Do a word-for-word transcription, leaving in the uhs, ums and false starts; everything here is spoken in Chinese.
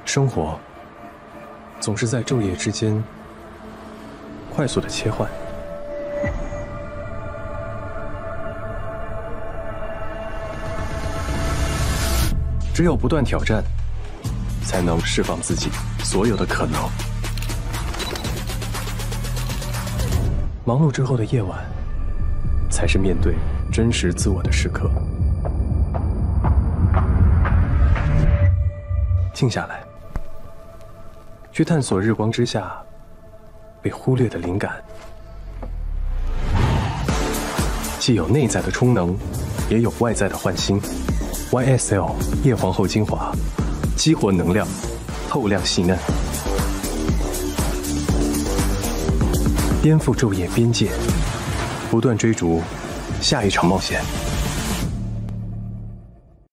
生活总是在昼夜之间快速的切换。只有不断挑战，才能释放自己所有的可能。忙碌之后的夜晚，才是面对真实自我的时刻。静下来，去探索日光之下被忽略的灵感，既有内在的充能，也有外在的焕新。Y S L 叶皇后精华，激活能量，透亮细嫩，颠覆昼夜边界，不断追逐下一场冒险。